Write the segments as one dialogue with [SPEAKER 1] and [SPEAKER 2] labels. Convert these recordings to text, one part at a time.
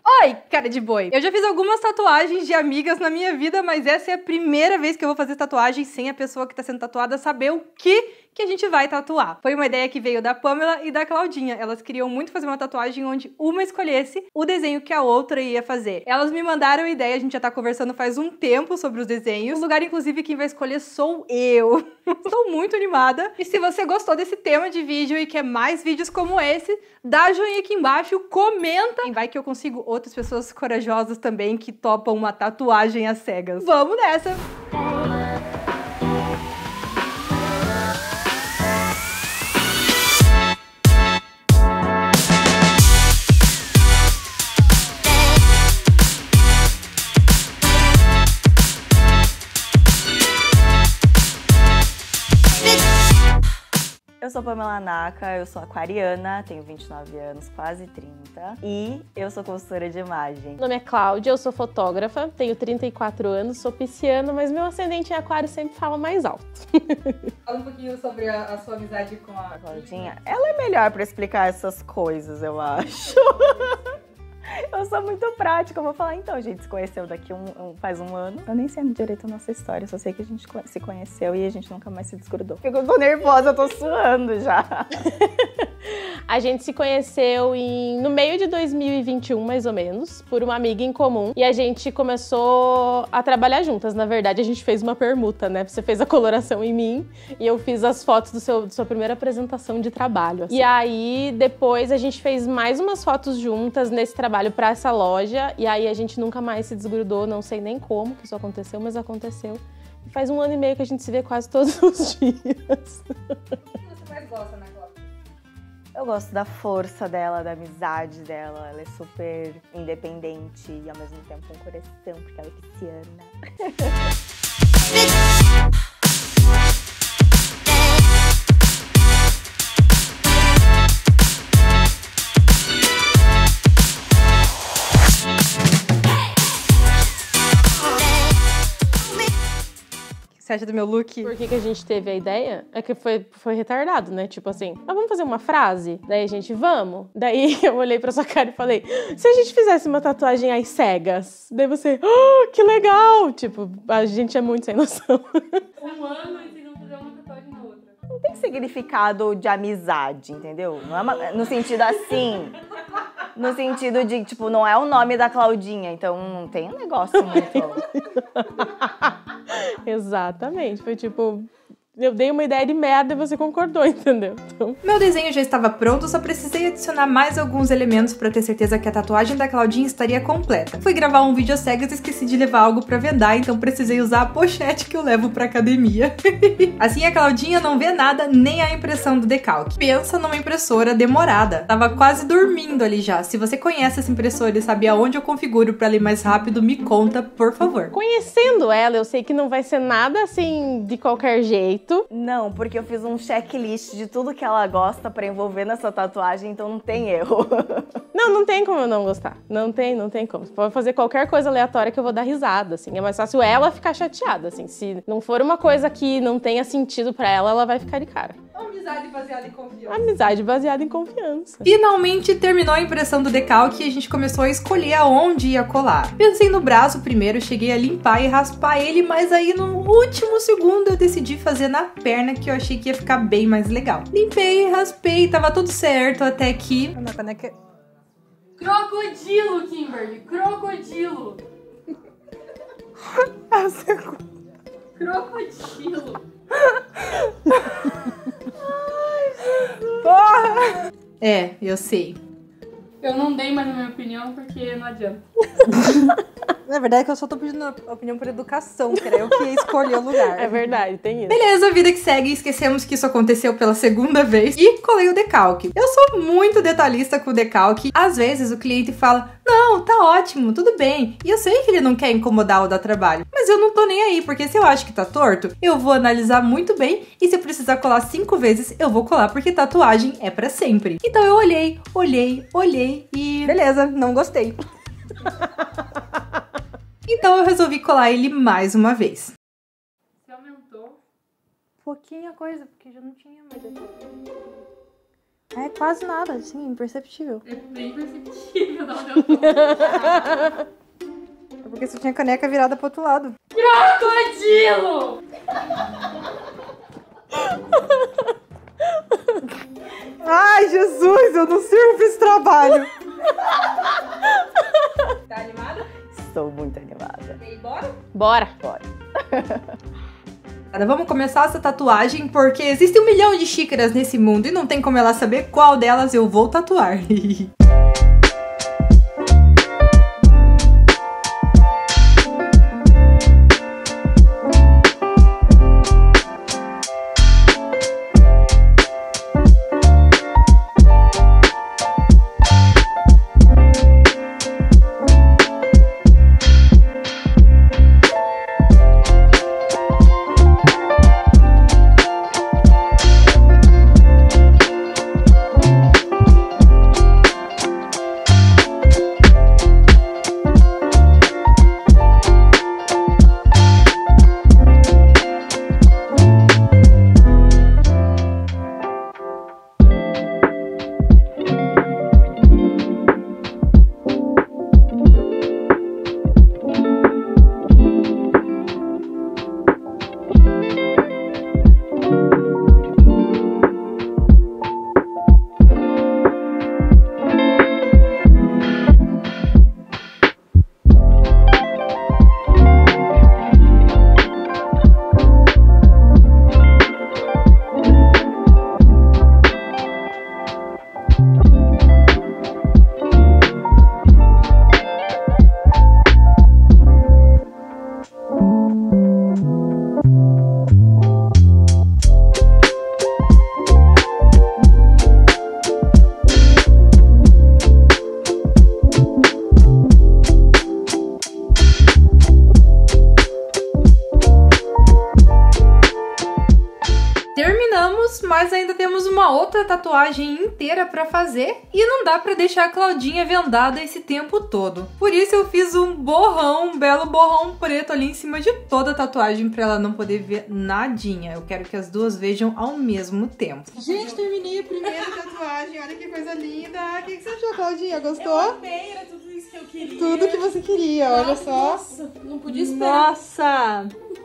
[SPEAKER 1] Oi, cara de boi. Eu já fiz algumas tatuagens de amigas na minha vida, mas essa é a primeira vez que eu vou fazer tatuagem sem a pessoa que tá sendo tatuada saber o que a gente vai tatuar. Foi uma ideia que veio da Pamela e da Claudinha. Elas queriam muito fazer uma tatuagem onde uma escolhesse o desenho que a outra ia fazer. Elas me mandaram a ideia, a gente já tá conversando faz um tempo sobre os desenhos. No lugar, inclusive, quem vai escolher sou eu. Estou muito animada. E se você gostou desse tema de vídeo e quer mais vídeos como esse, dá joinha aqui embaixo, comenta. E vai que eu consigo outras pessoas corajosas também que topam uma tatuagem às cegas. Vamos nessa!
[SPEAKER 2] Eu sou Pamela Naka, eu sou aquariana, tenho 29 anos, quase 30, e eu sou consultora de imagem.
[SPEAKER 3] Meu nome é Cláudia, eu sou fotógrafa, tenho 34 anos, sou pisciana, mas meu ascendente em aquário sempre fala mais alto.
[SPEAKER 1] Fala um pouquinho sobre a sua amizade com a
[SPEAKER 2] Claudinha. Ela é melhor pra explicar essas coisas, eu acho. Eu sou muito prática, eu vou falar então, a gente se conheceu daqui faz um ano. Eu nem sei direito a nossa história, só sei que a gente se conheceu e a gente nunca mais se desgrudou. Eu tô nervosa, eu tô suando já.
[SPEAKER 3] A gente se conheceu no meio de 2021, mais ou menos, por uma amiga em comum. E a gente começou a trabalhar juntas, na verdade a gente fez uma permuta, né? Você fez a coloração em mim e eu fiz as fotos da sua primeira apresentação de trabalho. Assim. E aí, depois a gente fez mais umas fotos juntas nesse trabalho pra essa loja, e aí a gente nunca mais se desgrudou, não sei nem como que isso aconteceu, mas aconteceu. E faz 1 ano e meio que a gente se vê quase todos os dias.
[SPEAKER 1] O que você mais gosta, né, Cláudia?
[SPEAKER 2] Eu gosto da força dela, da amizade dela, ela é super independente e ao mesmo tempo um coração, porque ela é pisciana.
[SPEAKER 1] Você acha do meu look?
[SPEAKER 3] Por que a gente teve a ideia? É que foi retardado, né? Tipo assim, vamos fazer uma frase? Daí a gente, vamos. Daí eu olhei pra sua cara e falei, se a gente fizesse uma tatuagem às cegas? Daí você, que legal! Tipo, a gente é muito sem noção.
[SPEAKER 1] 1 ano e se não fizer uma tatuagem na outra.
[SPEAKER 2] Não tem significado de amizade, entendeu? Não é no sentido assim, no sentido de, tipo, não é o nome da Claudinha, então não tem um negócio muito...
[SPEAKER 3] Exatamente, foi tipo, eu dei uma ideia de merda e você concordou, entendeu? Então...
[SPEAKER 1] Meu desenho já estava pronto, só precisei adicionar mais alguns elementos para ter certeza que a tatuagem da Claudinha estaria completa. Fui gravar um vídeo às cegas e esqueci de levar algo para vendar, então precisei usar a pochete que eu levo pra academia. Assim a Claudinha não vê nada, nem a impressão do decalque. Pensa numa impressora demorada. Tava quase dormindo ali já. Se você conhece essa impressora e sabe aonde eu configuro para ler mais rápido, me conta, por favor.
[SPEAKER 3] Conhecendo ela, eu sei que não vai ser nada assim de qualquer jeito.
[SPEAKER 2] Não, porque eu fiz um checklist de tudo que ela gosta pra envolver nessa tatuagem, então não tem erro.
[SPEAKER 3] Não tem como eu não gostar. Não tem como. Você pode fazer qualquer coisa aleatória que eu vou dar risada, assim. É mais fácil ela ficar chateada, assim. Se não for uma coisa que não tenha sentido pra ela, ela vai ficar de cara.
[SPEAKER 1] Amizade baseada em confiança.
[SPEAKER 3] Amizade baseada em confiança.
[SPEAKER 1] Finalmente terminou a impressão do decalque e a gente começou a escolher aonde ia colar. Pensei no braço primeiro, cheguei a limpar e raspar ele, mas aí no último segundo eu decidi fazer na perna, que eu achei que ia ficar bem mais legal. Limpei, raspei, tava tudo certo até que...
[SPEAKER 4] Crocodilo, Kimberly! Crocodilo! Crocodilo!
[SPEAKER 1] Porra! É, eu sei.
[SPEAKER 4] Eu não dei mais a minha opinião porque não adianta.
[SPEAKER 1] Na verdade é que eu só tô pedindo opinião por educação, que era eu que ia escolher o lugar.
[SPEAKER 3] É verdade, tem isso.
[SPEAKER 1] Beleza, vida que segue. Esquecemos que isso aconteceu pela 2ª vez. E colei o decalque. Eu sou muito detalhista com o decalque. Às vezes o cliente fala, não, tá ótimo, tudo bem. E eu sei que ele não quer incomodar ou dar trabalho. Mas eu não tô nem aí, porque se eu acho que tá torto, eu vou analisar muito bem. E se eu precisar colar 5 vezes, eu vou colar, porque tatuagem é pra sempre. Então eu olhei e... beleza, não gostei. Então eu resolvi colar ele mais uma vez.
[SPEAKER 4] Você aumentou?
[SPEAKER 1] Pouquinha coisa, porque já não tinha mais. É quase nada, assim, imperceptível.
[SPEAKER 4] É bem perceptível de onde eu tô.
[SPEAKER 1] É porque você tinha a caneca virada pro outro lado.
[SPEAKER 4] Crocodilo!
[SPEAKER 1] Ai, Jesus, eu não sirvo pra esse trabalho. Tá animada?
[SPEAKER 2] Estou muito animada.
[SPEAKER 1] E aí, bora?
[SPEAKER 3] Bora.
[SPEAKER 1] Vamos começar essa tatuagem porque existe 1 milhão de xícaras nesse mundo e não tem como ela saber qual delas eu vou tatuar. Terminamos, mas ainda temos uma outra tatuagem inteira pra fazer e não dá pra deixar a Claudinha vendada esse tempo todo. Por isso eu fiz um borrão, um belo borrão preto ali em cima de toda a tatuagem pra ela não poder ver nadinha. Eu quero que as duas vejam ao mesmo tempo. Gente, terminei a primeira tatuagem. Olha que coisa linda. O que você achou, Claudinha? Gostou?
[SPEAKER 4] Eu amei, era tudo isso que eu queria.
[SPEAKER 1] Tudo que você queria, olha só.
[SPEAKER 4] Nossa, não podia esperar.
[SPEAKER 1] Nossa!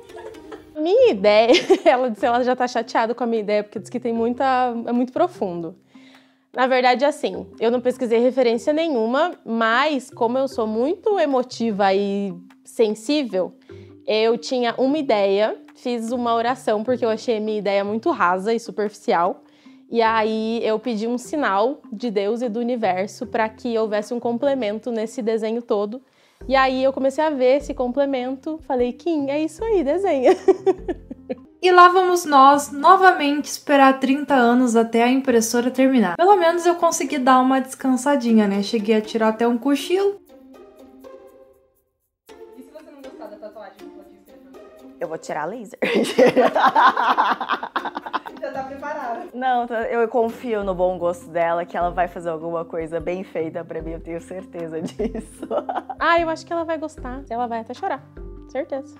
[SPEAKER 3] Minha ideia, ela disse que ela já tá chateada com a minha ideia, porque diz que tem é muito profundo. Na verdade, assim, eu não pesquisei referência nenhuma, mas como eu sou muito emotiva e sensível, eu tinha uma ideia, fiz uma oração, porque eu achei a minha ideia muito rasa e superficial, e aí eu pedi um sinal de Deus e do universo para que houvesse um complemento nesse desenho todo. E aí eu comecei a ver esse complemento, falei, Kim, é isso aí, desenha.
[SPEAKER 1] E lá vamos nós, novamente, esperar 30 anos até a impressora terminar. Pelo menos eu consegui dar uma descansadinha, né? Cheguei a tirar até um cochilo.
[SPEAKER 4] E se você não gostar da tatuagem, pode escrever.
[SPEAKER 2] Eu vou tirar laser.
[SPEAKER 1] Já tá preparada.
[SPEAKER 2] Não, eu confio no bom gosto dela, que ela vai fazer alguma coisa bem feita pra mim, eu tenho certeza disso.
[SPEAKER 3] Ah, eu acho que ela vai gostar. Ela vai até chorar. Certeza.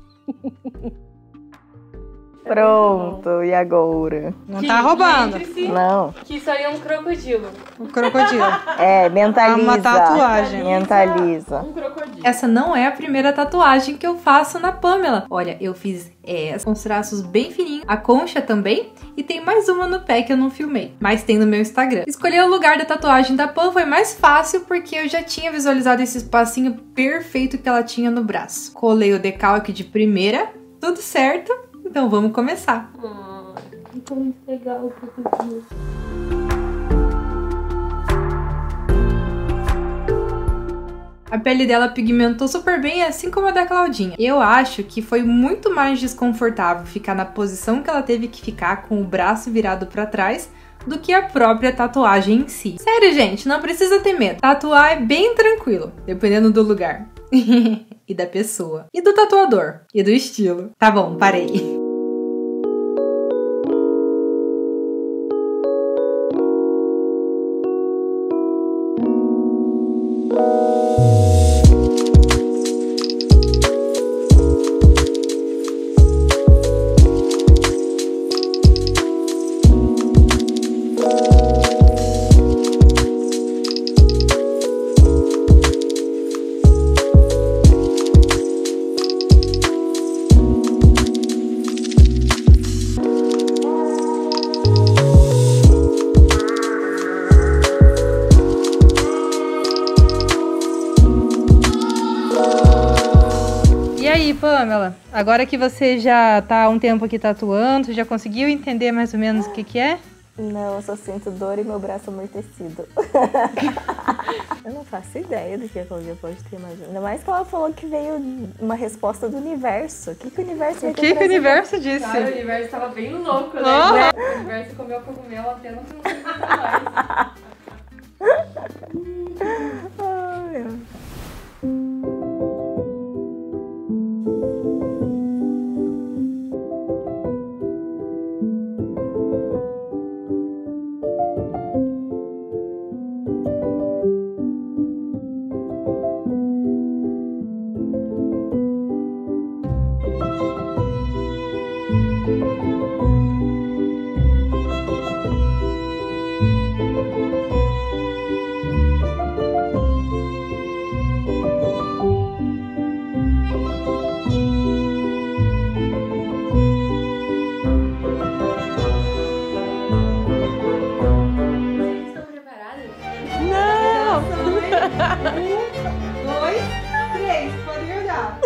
[SPEAKER 2] Pronto, e agora?
[SPEAKER 1] Não tá roubando.
[SPEAKER 4] Lembre-se
[SPEAKER 2] Não.
[SPEAKER 4] que isso aí é um crocodilo.
[SPEAKER 1] O crocodilo.
[SPEAKER 2] É, mentaliza.
[SPEAKER 1] Uma tatuagem.
[SPEAKER 2] Mentaliza.
[SPEAKER 4] Um crocodilo.
[SPEAKER 1] Essa não é a primeira tatuagem que eu faço na Pamela. Olha, eu fiz essa com os traços bem fininhos, a concha também, e tem mais uma no pé que eu não filmei, mas tem no meu Instagram. Escolher o lugar da tatuagem da Pam foi mais fácil porque eu já tinha visualizado esse espacinho perfeito que ela tinha no braço. Colei o decalque de primeira, tudo certo, então vamos começar.
[SPEAKER 4] Ficou muito legal o crocodilo.
[SPEAKER 1] A pele dela pigmentou super bem, assim como a da Claudinha. Eu acho que foi muito mais desconfortável ficar na posição que ela teve que ficar, com o braço virado pra trás, do que a própria tatuagem em si. Sério, gente, não precisa ter medo. Tatuar é bem tranquilo, dependendo do lugar. E da pessoa. E do tatuador. E do estilo. Tá bom, parei. aí, Pamela, agora que você já tá há um tempo aqui tatuando, já conseguiu entender mais ou menos o que que é?
[SPEAKER 2] Não, eu só sinto dor e meu braço amortecido. Eu não faço ideia do que a Cláudia pode ter mais. Ainda mais que ela falou que veio uma resposta do universo. O que o universo vai ter?
[SPEAKER 1] O que que o universo disse?
[SPEAKER 4] Cara, o universo tava bem louco, né?
[SPEAKER 1] Oh!
[SPEAKER 4] O universo comeu cogumelo até não aguentar mais.
[SPEAKER 2] Ai,
[SPEAKER 4] Vocês estão preparados?
[SPEAKER 3] Não!
[SPEAKER 1] 1, 2, 3, podem olhar.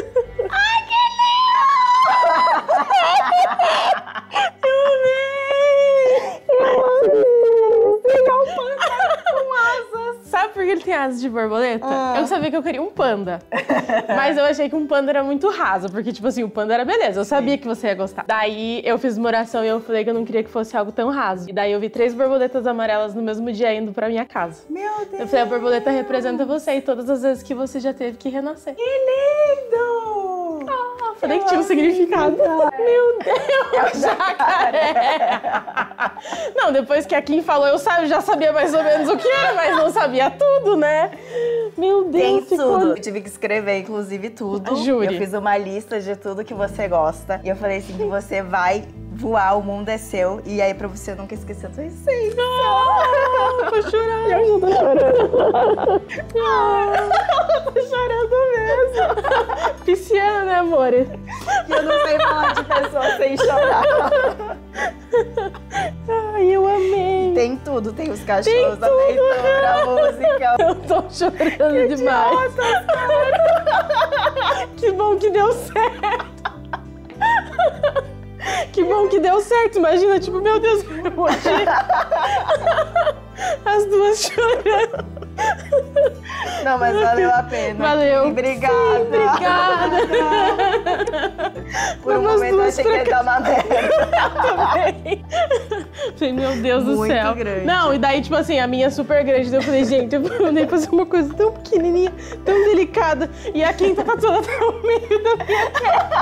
[SPEAKER 3] Sabe por que ele tem asas de borboleta? Eu sabia que eu queria um panda. Mas eu achei que um panda era muito raso. Porque, tipo assim, o panda era beleza. Eu sabia que você ia gostar. Daí eu fiz uma oração e eu falei que eu não queria que fosse algo tão raso. E daí eu vi 3 borboletas amarelas no mesmo dia indo pra minha casa.
[SPEAKER 2] meu Deus!
[SPEAKER 3] Eu falei, a borboleta representa você e todas as vezes que você já teve que renascer.
[SPEAKER 2] Que lindo!
[SPEAKER 3] Falei que tinha um significado. Meu Deus, jacaré! Não, depois que a Kim falou, eu já sabia mais ou menos o que era, mas não sabia tudo, né? Meu
[SPEAKER 2] Tem
[SPEAKER 3] Deus, ficou...
[SPEAKER 2] tudo. Eu tive que escrever, inclusive, tudo.
[SPEAKER 3] Jure.
[SPEAKER 2] Eu fiz uma lista de tudo que você gosta. E eu falei assim, que você vai voar, o mundo é seu. E aí, pra você nunca esquecer a tua essência.
[SPEAKER 3] Vou chorar. Eu tô chorando mesmo. Pisciana, né, amor?
[SPEAKER 2] E eu não sei falar de pessoa sem chorar.
[SPEAKER 3] Ai, eu amei.
[SPEAKER 2] Tem tudo. Tem os cachorros, a leitura, a música.
[SPEAKER 3] Eu tô chorando demais. Que bom que deu certo. Que bom que deu certo. Imagina, tipo, meu Deus, eu vou as duas chorando.
[SPEAKER 2] Não, mas valeu a pena.
[SPEAKER 3] Valeu.
[SPEAKER 2] Obrigada.
[SPEAKER 3] Sim, obrigada.
[SPEAKER 2] Por um
[SPEAKER 3] Vamos
[SPEAKER 2] momento eu
[SPEAKER 3] duas
[SPEAKER 2] achei que ia dar uma merda.
[SPEAKER 3] Também. Falei, meu Deus do
[SPEAKER 2] Muito
[SPEAKER 3] céu.
[SPEAKER 2] grande.
[SPEAKER 3] Não, e daí, tipo assim, a minha é super grande. Daí eu falei, gente, eu mandei fazer uma coisa tão pequenininha, tão delicada. E a quinta tá toda até o meio da minha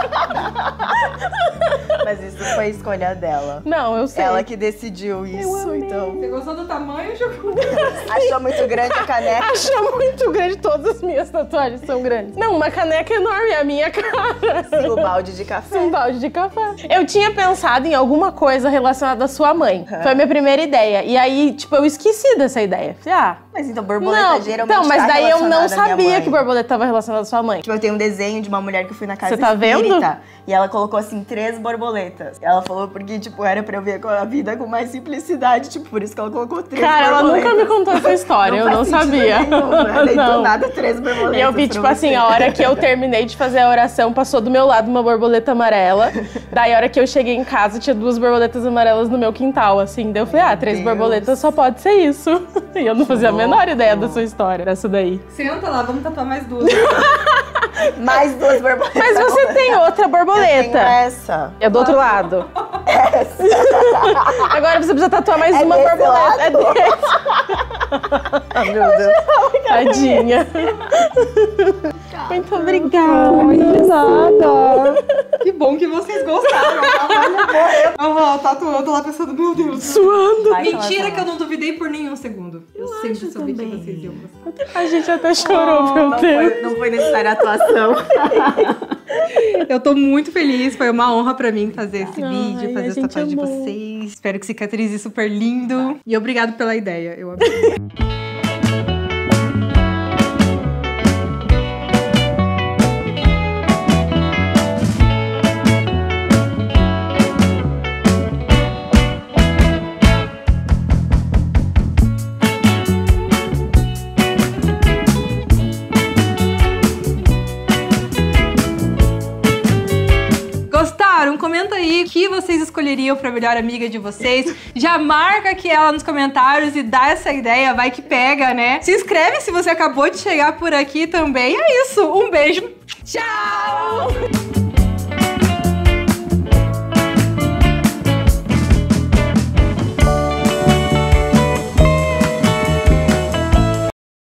[SPEAKER 2] Mas isso foi a escolha dela.
[SPEAKER 3] Não, eu sei.
[SPEAKER 2] Ela que decidiu isso, então.
[SPEAKER 1] Você gostou do tamanho, Jocum?
[SPEAKER 2] Achou muito grande a caneca?
[SPEAKER 3] Achou muito grande, todas as minhas tatuagens são grandes. Não, uma caneca enorme, a minha cara.
[SPEAKER 2] Sim, o balde de café.
[SPEAKER 3] Um balde de café. Eu tinha pensado em alguma coisa relacionada à sua mãe. Foi a minha primeira ideia. E aí, tipo, eu esqueci dessa ideia. Falei,
[SPEAKER 2] Mas então, borboleta
[SPEAKER 3] não,
[SPEAKER 2] geralmente
[SPEAKER 3] então, mas
[SPEAKER 2] tá
[SPEAKER 3] daí eu não
[SPEAKER 2] relacionada à minha
[SPEAKER 3] sabia
[SPEAKER 2] mãe.
[SPEAKER 3] que borboleta estava relacionada à sua mãe.
[SPEAKER 2] Tipo, eu tenho um desenho de uma mulher que eu fui na casa
[SPEAKER 3] Você tá vendo?
[SPEAKER 2] espírita. E ela colocou, assim, 3 borboletas. E ela falou porque, tipo, era pra eu ver a vida com mais simplicidade. Tipo, por isso que ela colocou 3
[SPEAKER 3] Cara, ela
[SPEAKER 2] borboletas.
[SPEAKER 3] nunca me contou essa história, eu
[SPEAKER 2] faz
[SPEAKER 3] não
[SPEAKER 2] sentido
[SPEAKER 3] sabia.
[SPEAKER 2] nenhum, né? Daí, do
[SPEAKER 3] Não.
[SPEAKER 2] nada, 3 borboletas.
[SPEAKER 3] E eu vi,
[SPEAKER 2] pra
[SPEAKER 3] tipo assim,
[SPEAKER 2] você.
[SPEAKER 3] a hora que eu terminei de fazer a oração, passou do meu lado uma borboleta amarela. Daí, a hora que eu cheguei em casa, tinha 2 borboletas amarelas no meu quintal, assim. Daí eu falei, 3
[SPEAKER 2] Deus.
[SPEAKER 3] borboletas só pode ser isso. E eu não fazia a menor ideia da sua história, dessa daí.
[SPEAKER 1] Senta lá, vamos tatuar mais 2.
[SPEAKER 2] Mais 2 borboletas.
[SPEAKER 3] Mas você tem outra
[SPEAKER 2] Eu tenho
[SPEAKER 3] borboleta.
[SPEAKER 2] essa.
[SPEAKER 3] É do outro lado.
[SPEAKER 2] Essa.
[SPEAKER 3] Agora você precisa tatuar mais
[SPEAKER 2] É
[SPEAKER 3] uma
[SPEAKER 2] desse
[SPEAKER 3] borboleta.
[SPEAKER 2] lado?
[SPEAKER 3] É desse.
[SPEAKER 2] Ah, meu Deus.
[SPEAKER 3] Tadinha. Muito obrigada.
[SPEAKER 1] Que bom que vocês gostaram. Eu vou tatuando lá pensando, meu Deus.
[SPEAKER 3] Suando.
[SPEAKER 2] Vai,
[SPEAKER 1] Mentira
[SPEAKER 2] fala,
[SPEAKER 1] que eu não duvidei por nenhum segundo. Eu sempre soube que
[SPEAKER 2] também.
[SPEAKER 1] vocês iam gostar.
[SPEAKER 3] A gente até chorou, meu Deus.
[SPEAKER 2] Não foi necessária a atuação.
[SPEAKER 1] Eu tô muito feliz, foi uma honra pra mim fazer esse
[SPEAKER 3] Ai,
[SPEAKER 1] vídeo,
[SPEAKER 3] a
[SPEAKER 1] fazer essa
[SPEAKER 3] gente
[SPEAKER 1] tatuagem de
[SPEAKER 3] amou.
[SPEAKER 1] vocês. Espero que cicatrize super lindo. E obrigado pela ideia, eu amei. que vocês escolheriam pra melhor amiga de vocês. Já marca aqui ela nos comentários e dá essa ideia, vai que pega, né? Se inscreve se você acabou de chegar por aqui também. É isso, um beijo, tchau!